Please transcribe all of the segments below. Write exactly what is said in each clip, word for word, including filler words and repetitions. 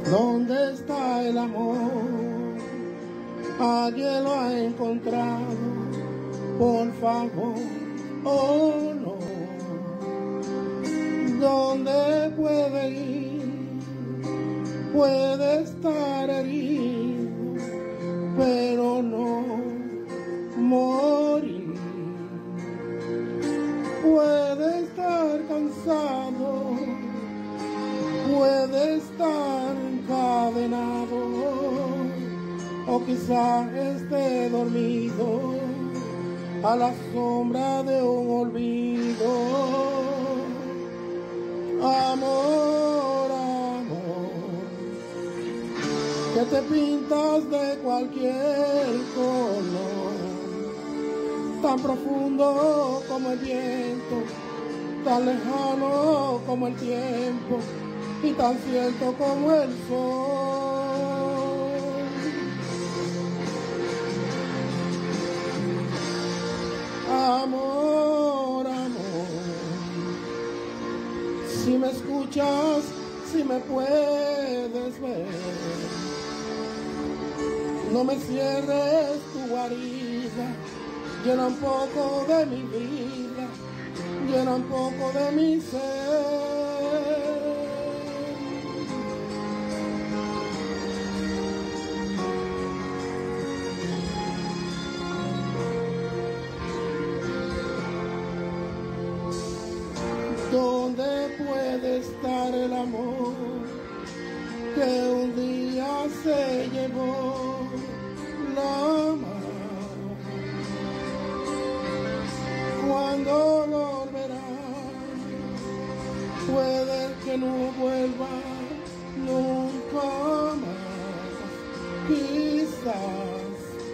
¿Dónde está el amor? ¿Alguien lo ha encontrado? Por favor, oh no. ¿Dónde puede ir? Puede estar herido, pero no morir. Puede estar cansado, puede estar encadenado, o quizás esté dormido a la sombra de un olvido. Amor, amor, que te pintas de cualquier color, tan profundo como el viento, tan lejano como el tiempo, y tan cierto como el sol. Amor, amor, si me escuchas, si me puedes ver, no me cierres tu guarida, llena un poco de mi vida, llena un poco de mi ser. ¿Dónde puede estar el amor que un día se llevó la mar? ¿Cuándo volverá? Puede que no vuelva nunca más. Quizás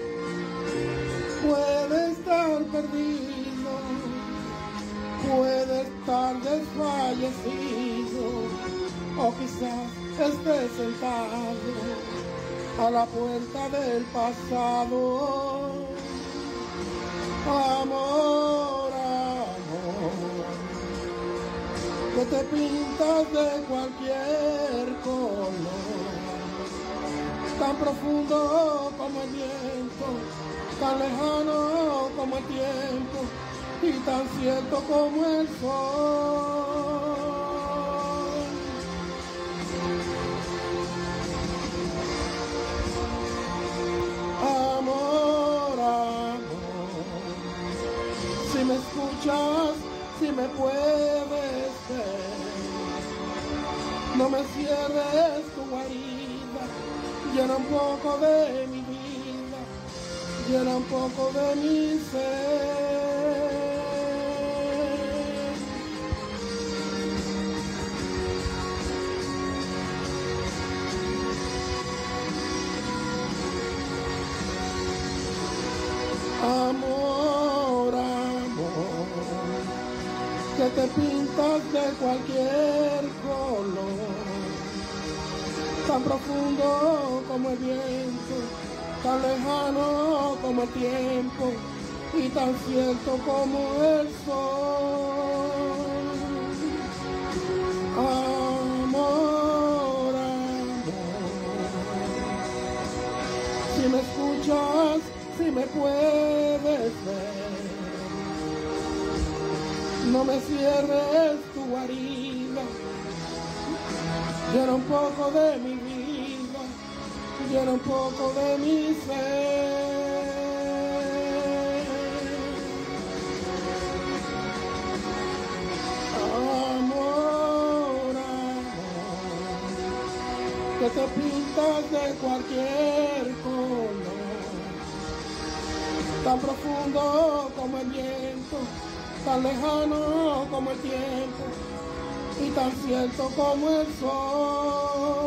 puede estar perdido, puede estar desfallecido, o quizás esté sentado a la puerta del pasado. Amor, amor, que te pintas de cualquier color, tan profundo como el viento, tan lejano como el tiempo, y tan cierto como el sol. Amor, amor, si me escuchas, si me puedes ver, no me cierres tu guarida, llena un poco de mi vida, llena un poco de mi ser. Amor, amor, que te pintas de cualquier color, tan profundo como el viento, tan lejano como el tiempo, y tan cierto como el sol. Amor, amor, si me escuchas, si me puedes ver, no me cierres tu guarida, llena un poco de mi vida, llena un poco de mi ser. Amor, amor, que te pintas de cualquier color, tan profundo como el viento, tan lejano como el tiempo, y tan cierto como el sol.